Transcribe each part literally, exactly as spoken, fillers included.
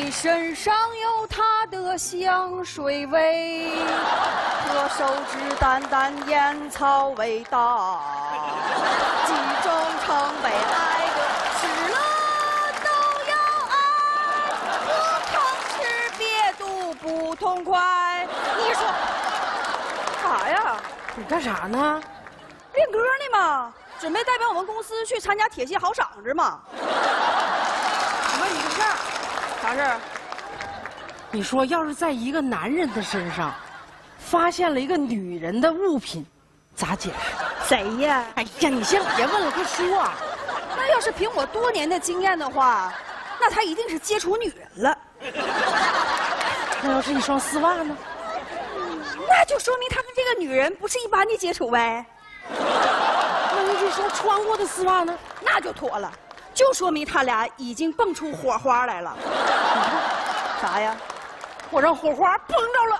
你身上有他的香水味，可手指淡淡烟草味道，几种成为爱的吃了都要爱，不吭吃别读不痛快。你说啥呀？ 你干啥呢？ 练歌呢嘛，准备代表我们公司去参加铁系好嗓子嘛。我问你个事儿，啥事儿？ 你说，要是在一个男人的身上发现了一个女人的物品，咋解释？ 谁呀？ 哎呀，你先别问了，快说啊！ 那要是凭我多年的经验的话，那他一定是接触女人了。 那要是一双丝袜呢？ 那就说明他跟这个女人不是一般的接触呗。 那要是一双穿过的丝袜呢？ 那就妥了，就说明他俩已经蹦出火花来了。你看啥呀？ 我让火花碰着了。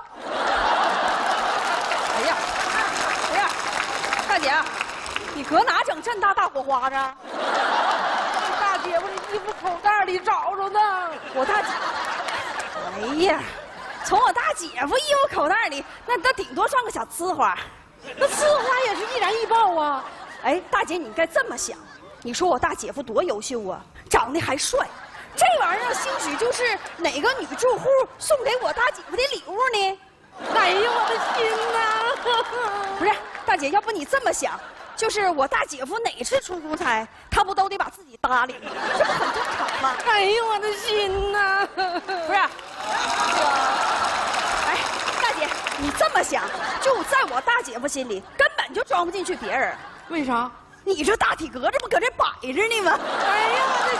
哎呀，不是，大姐，你搁哪整这么大大火花呢？ 大姐夫的衣服口袋里找着的。 我大姐，哎呀，从我大姐夫衣服口袋里，那那顶多算个小呲花。 那呲花也是易燃易爆啊！ 哎，大姐，你该这么想，你说我大姐夫多优秀啊，长得还帅，这玩意儿兴许就是哪个女住户送给我大姐夫的礼物呢？ 哎呦，我的心呐！ 不是，大姐，要不你这么想，就是我大姐夫哪次出出差，他不都得把自己搭理吗？这不很正常吗？ 哎呦，我的心呐！ 不是，我，哎，大姐，你这么想，就在我大姐夫心里根本就装不进去别人。 为啥？ 你这大体格这不搁这摆着呢吗？ 哎呀，我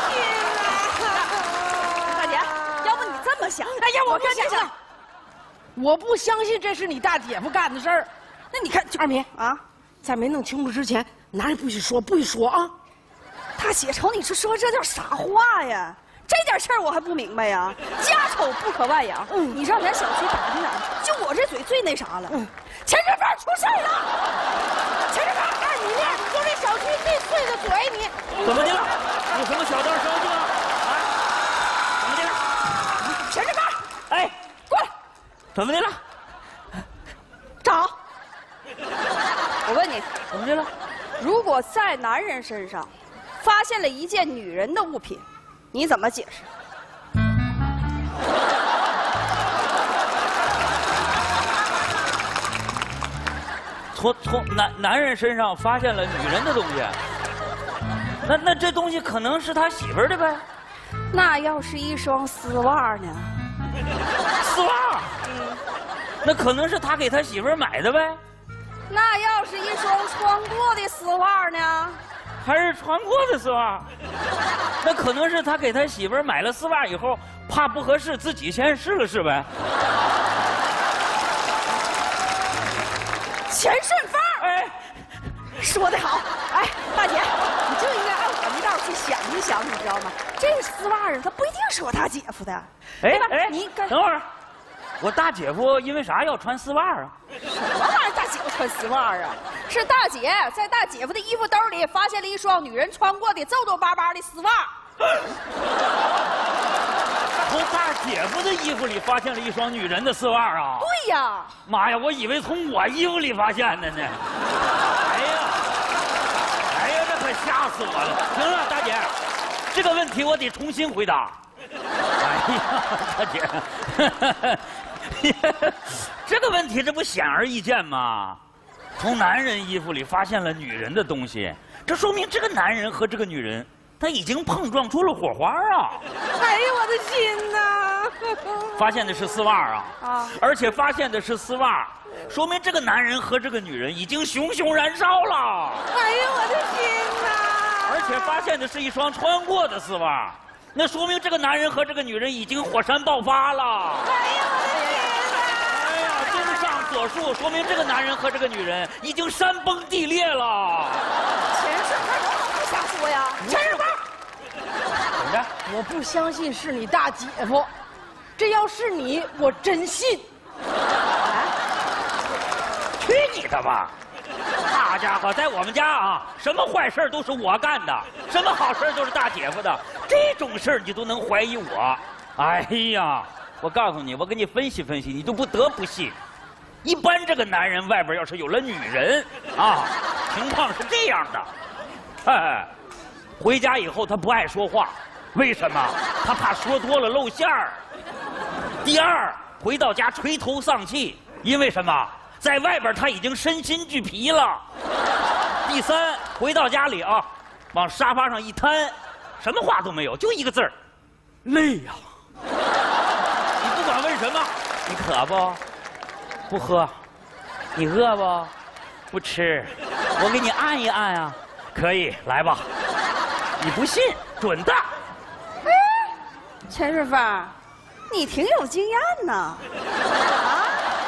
的天哪！大姐，要不你这么想？ 哎呀，我跟你想讲，我不相信这是你大姐夫干的事儿。 那你看， 二米啊， 在没弄清楚之前，哪也不许说，不许说啊！ 大姐，瞅你这说这叫啥话呀？这点事儿我还不明白呀！家丑不可外扬。嗯，你上咱小区打听打听，就我这嘴最那啥了。嗯，钱志芳出事儿了！钱志芳，哎，你呢？你就这小区最碎的嘴，你怎么的了？有什么小道消息吗？啊？怎么的了？ 钱志芳， 哎， 过来， 怎么的了？ 找。我问你， 怎么的了？ 如果在男人身上发现了一件女人的物品，你怎么解释？ 从从男男人身上发现了女人的东西，那那这东西可能是他媳妇儿的呗？ 那要是一双丝袜呢？ 丝袜？嗯，那可能是他给他媳妇儿买的呗？ 那要是一双穿过的丝袜呢？ 还是穿过的丝袜？那可能是他给他媳妇儿买了丝袜以后，怕不合适，自己先试了试呗。 钱顺芳， 哎， 说得好！哎，大姐，你就应该按我这道去想一想，你知道吗？这个丝袜啊，它不一定是我大姐夫的，对吧？ 哎， 你该等会儿，我大姐夫因为啥要穿丝袜啊？ 什么玩意儿？大姐夫穿丝袜啊？是大姐在大姐夫的衣服兜里发现了一双女人穿过的皱皱巴巴的丝袜。 从大姐夫的衣服里发现了一双女人的丝袜啊！ 对呀， 妈呀，我以为从我衣服里发现的呢。哎呀，哎呀，这可吓死我了！行了，大姐，这个问题我得重新回答。哎呀，大姐，这个问题这不显而易见吗？从男人衣服里发现了女人的东西，这说明这个男人和这个女人他已经碰撞出了火花啊！ 哎呦，我的心呐！ 发现的是丝袜啊！啊！而且发现的是丝袜，说明这个男人和这个女人已经熊熊燃烧了。 哎呦，我的心呐！ 而且发现的是一双穿过的丝袜，那说明这个男人和这个女人已经火山爆发了。 哎呦，我的天呐！ 哎呀，综上所述，说明这个男人和这个女人已经山崩地裂了。 钱顺芳能不能不瞎说呀？钱顺芳。 怎么着？ 我不相信是你大姐夫，这要是你，我真信。 去你的吧！大家伙，在我们家啊，什么坏事都是我干的，什么好事都是大姐夫的。这种事儿你都能怀疑我， 哎呀，我告诉你，我给你分析分析，你就不得不信。一般这个男人外边要是有了女人啊，情况是这样的，哎，回家以后他不爱说话，为什么？他怕说多了露馅儿。第二，回到家垂头丧气，因为什么？在外边他已经身心俱疲了。第三，回到家里啊，往沙发上一瘫，什么话都没有，就一个字儿，累呀。你不管问什么，你渴不？不喝。你饿不？不吃。我给你按一按啊，可以，来吧。你不信，准的。 哎，陈师傅，你挺有经验呐。啊？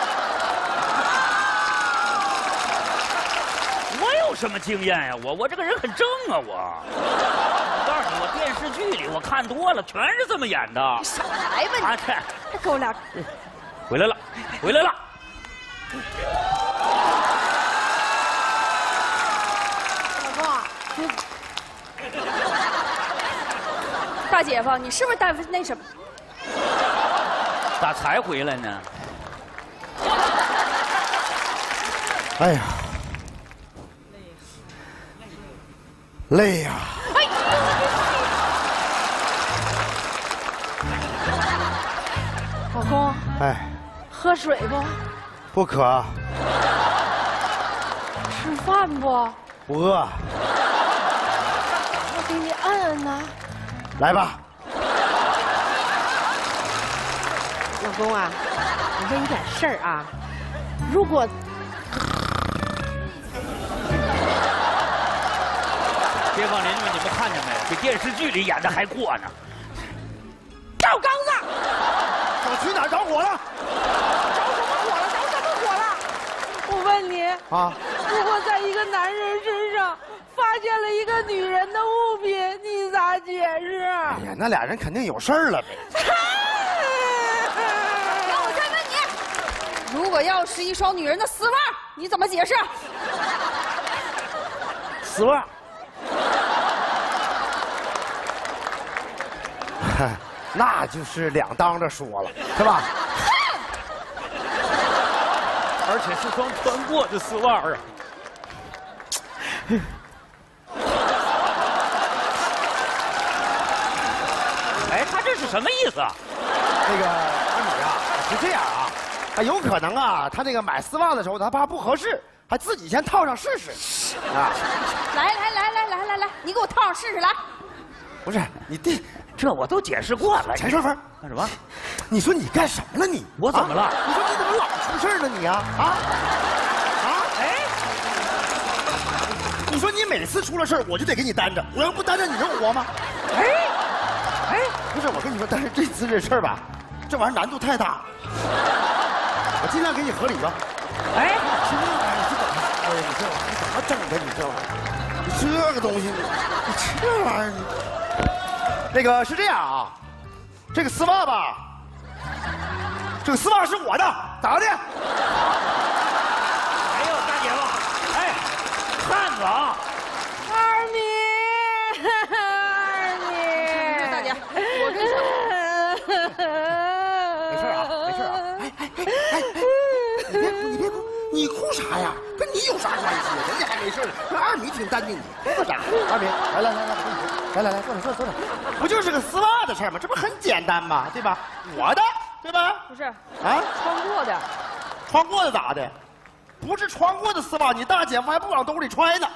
我有什么经验呀？我我这个人很正啊，我。我告诉你，我电视剧里我看多了，全是这么演的。 你少来吧你！ 啊，这还给我俩。 回来了，回来了。 老公，你大姐夫，你是不是带那什么？ 咋才回来呢？ 哎呀，累呀！ 哎， 老公， 哎， 喝水不？ 不渴， 吃饭不？ 不饿， 我给你按按呢。 来吧。 老公啊，我问你点事儿啊，如果街坊邻居，你们看见没？比电视剧里演的还过呢。 赵刚子， 小区哪儿着火了？ 着什么火了？着什么火了？我问你啊， 如果在一个男人身上发现了一个女人的物品，你咋解释？ 哎呀，那俩人肯定有事儿了呗。 那我再问你，如果要是一双女人的丝袜，你怎么解释？ 丝袜。那就是两当着说了，是吧？ 而且是双穿过的丝袜啊！哎，他这是什么意思啊？ 那个二女啊，是这样啊，啊，有可能啊，他那个买丝袜的时候，他怕不合适，还自己先套上试试，啊。 来来来来来来来，你给我套上试试来。 不是你这， 这我都解释过了。 陈淑芬， 干什么？ 你说你干什么了你？ 我怎么了？ 啊、你说你怎么老出事了你啊？啊啊！哎，你说你每次出了事我就得给你担着，我要不担着你能活吗？哎哎，不是我跟你说，但是这次这事儿吧，这玩意儿难度太大，我尽量给你合理吧。哎，这玩意儿你怎么？哎呀，你这玩意儿怎么整的？你这玩意儿，你这个东西，你你这玩意儿你。那个是这样啊，这个丝袜吧，这个丝袜是我的，咋的？ 哎呦，大姐夫，哎，汉子啊！ 二米，二米， 大姐，我跟你说， 没事啊，没事啊。哎哎哎哎哎，你别哭，你别哭，你哭啥呀？跟你有啥关系呀？人家还没事呢，这二米挺淡定，你别说啥。二米，来来来来，我跟你说。来来来，坐着坐着坐着，不就是个丝袜的事儿吗？这不很简单吗？对吧？我的，对吧？ 不是啊， 穿过的， 穿过的咋的？不是穿过的丝袜，你大姐夫还不往兜里揣呢。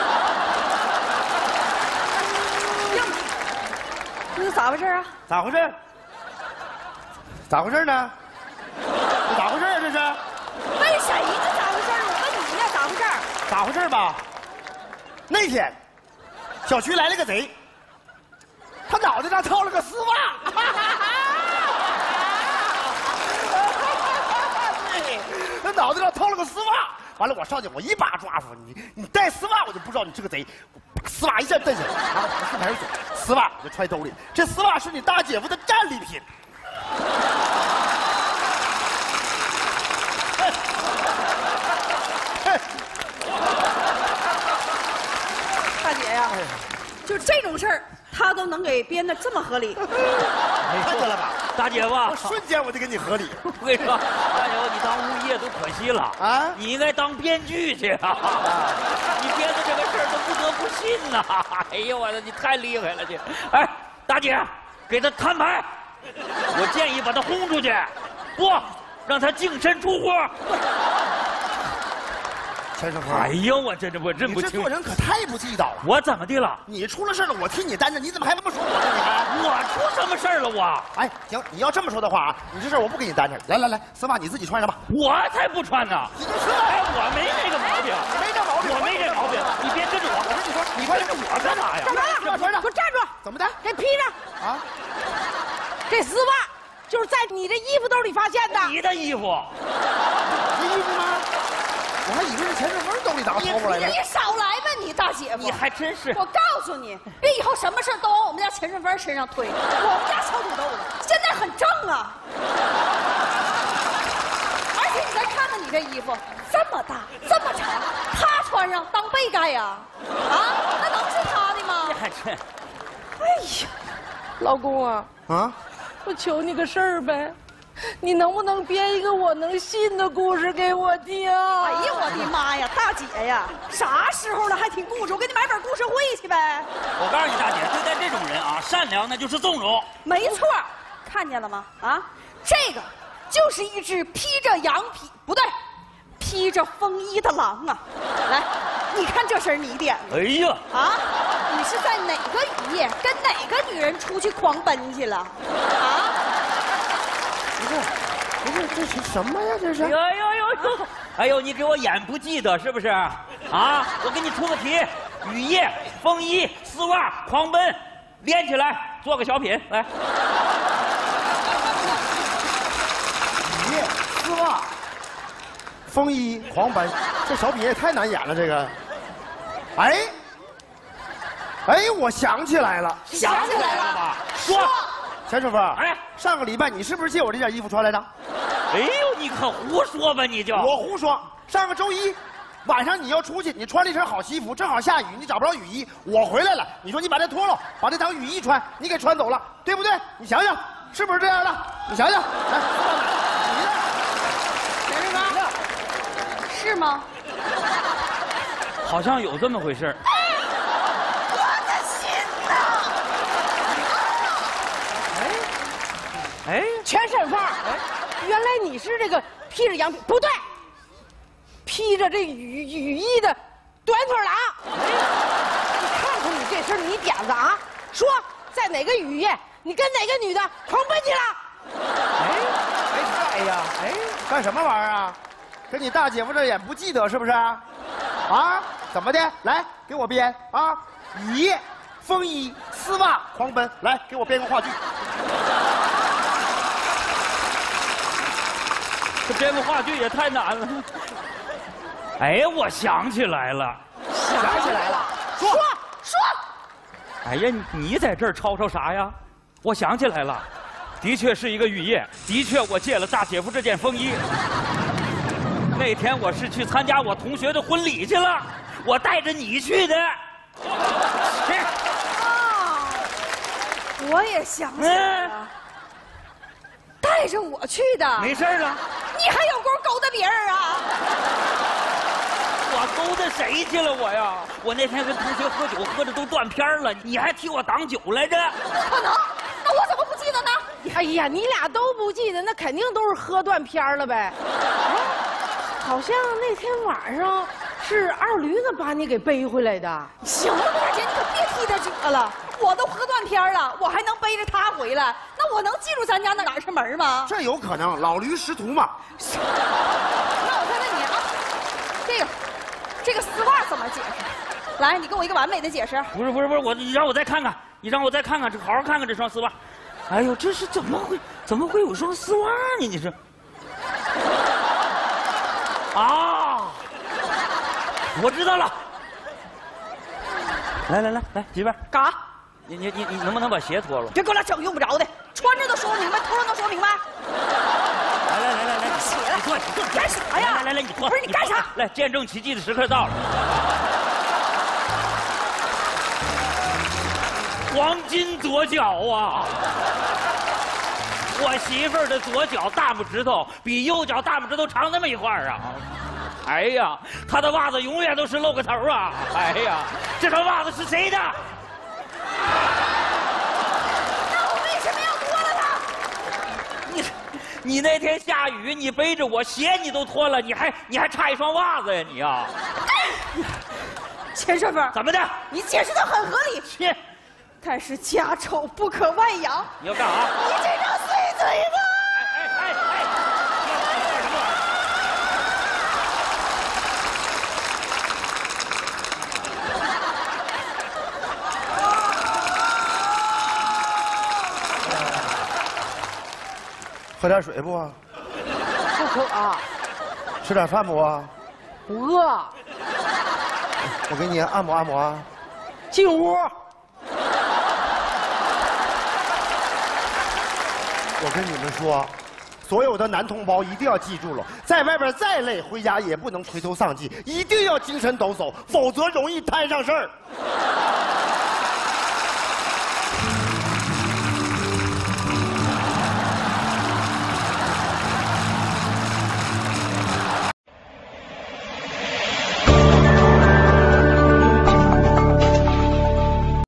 这是咋回事啊？ 咋回事？咋回事呢？这咋回事啊？这是？ 问谁呢？咋回事？我问你呢？咋回事？ 咋回事吧？那天，小区来了个贼，他脑袋上套了个丝袜。对，他脑袋上套了个丝袜。完了，我上去，我一把抓住你，你带丝袜，我就不知道你是个贼。我把丝袜一下蹬下来，然后往四排走，丝袜我就揣兜里。这丝袜是你大姐夫的战利品。 大姐呀，就这种事儿， 他都能给编的这么合理。 看见了吧， 大姐夫， 我瞬间我就给你合理。 我跟你说，大姐夫，你当物业都可惜了啊你应该当编剧去啊！你编的这个事儿都不得不信呐！哎呦我的，你太厉害了你！哎，大姐，给他摊牌，我建议把他轰出去，不让他净身出户。 钱顺风， 哎呦，我真是我认不清你这做。人可太不地道了。 我怎么的了？ 你出了事了，我替你担着，你怎么还不说我呢？你还？ 我出什么事儿了？我哎，行，你要这么说的话啊，你这事儿我不给你担着。来来来，丝袜你自己穿上吧。 我才不穿呢！ 你就说， 哎，我没那个毛病， 没这毛病， 我没这毛病，你别跟着我。 你说，你快跟着我干嘛呀？ 干嘛呀？ 这穿上给我站住！ 怎么的？ 给披上！ 啊？ 这丝袜就是在你这衣服兜里发现的。 你的衣服， 这衣服吗？我还以为是钱顺风兜里打掏出来的。 你少来吧，你大姐夫！ 你还真是。 我告诉你，别以后什么事都往我们家钱顺风身上推。我们家小土豆子现在很正啊，而且你再看看你这衣服，这么大，这么长，他穿上当被盖呀？啊，那能是他的吗你？还真。 哎呀，老公啊， 啊？ 我求你个事儿呗，你能不能编一个我能信的故事给我听？ 哎呀，我的妈呀，大姐呀，啥时候了还听故事？我给你买本故事会去呗。 我告诉你，大姐，对待这种人啊，善良那就是纵容。 没错，看见了吗？啊，这个就是一只披着羊皮，不对，披着风衣的狼啊！来，你看这身你点的哎呀， 啊，你是在哪个雨夜跟哪个女人出去狂奔去了？啊？ 不是，不是，这是什么呀？这是哎？呦呦呦！哎呦，你给我演不记得是不是？啊，我给你出个题：雨夜、风衣、丝袜、狂奔，连起来做个小品来。 雨夜、丝袜、风衣、狂奔，这小品也太难演了。这个，哎，哎，我想起来了， 想起来了吧？说。 钱顺风， 哎， 上个礼拜你是不是借我这件衣服穿来的？ 哎呦，你可胡说吧你就！ 我胡说。上个周一晚上你要出去，你穿了一身好西服，正好下雨，你找不着雨衣，我回来了，你说你把这脱了，把这当雨衣穿，你给穿走了，对不对？你想想，是不是这样的？你想想，来，你呢？ 钱顺风，是吗？ 好像有这么回事。 我的心呐！ 哎， 全身范儿。原来你是这个披着羊皮，不对，披着这雨雨衣的短腿狼。你看看你这身泥点子啊！说在哪个雨夜，你跟哪个女的狂奔去了？ 哎，哎，哎呀，哎，干什么玩意儿啊？跟你大姐夫这也不记得是不是？啊？怎么的？来，给我编啊！雨夜、风衣、丝袜、狂奔，来，给我编个话剧。 这编个话剧也太难了。哎，我想起来了。 想起来了，说说说， 哎呀，你在这儿吵吵啥呀？我想起来了，的确是一个雨夜，的确我借了大姐夫这件风衣。那天我是去参加我同学的婚礼去了，我带着你去的。 啊，我也想起来了，带着我去的。 没事了， 你还有功勾搭别人啊？ 我勾搭谁去了我呀？我那天跟同学喝酒，喝的都断片了，你还替我挡酒来着？ 不可能，那我怎么不记得呢？ 哎呀，你俩都不记得，那肯定都是喝断片儿了呗。哎，好像那天晚上是二驴子把你给背回来的。 行了，大姐，你可别替他惹了。我都喝断片了，我还能背着他回来？那我能记住咱家那哪儿是门吗？ 这有可能，老驴识途嘛。 那我再问你啊，这个这个丝袜怎么解释？来，你给我一个完美的解释。 不是不是不是，我你让我再看看，你让我再看看，这好好看看这双丝袜。哎呦，这是怎么会怎么会有双丝袜呢？你是？啊，我知道了。来来来来，媳妇儿， 干啥？ 你你你你能不能把鞋脱了？ 别给我俩整用不着的，穿着都说不明白，脱了能说明白？ 来来来来来， 起来你脱，你脱， 你干啥呀来来来，你脱。 不是你干啥？ 来，见证奇迹的时刻到了。 黄金左脚啊！我媳妇儿的左脚大拇指头比右脚大拇指头长那么一块儿啊！哎呀，她的袜子永远都是露个头啊！哎呀，这双袜子是谁的？ 那我为什么要脱了它？ 你，你那天下雨，你背着我，鞋你都脱了，你还你还差一双袜子呀你啊！ 钱顺风， 怎么的？ 你解释的很合理， 切， 但是家丑不可外扬。 你要干啥？ 你这张碎嘴子！ 哎哎哎！干什么？ 喝点水不啊？ 不渴啊， 吃点饭不啊？ 不饿。 我给你按摩按摩啊。 进屋。 我跟你们说，所有的男同胞一定要记住了，在外边再累，回家也不能垂头丧气，一定要精神抖擞，否则容易摊上事儿。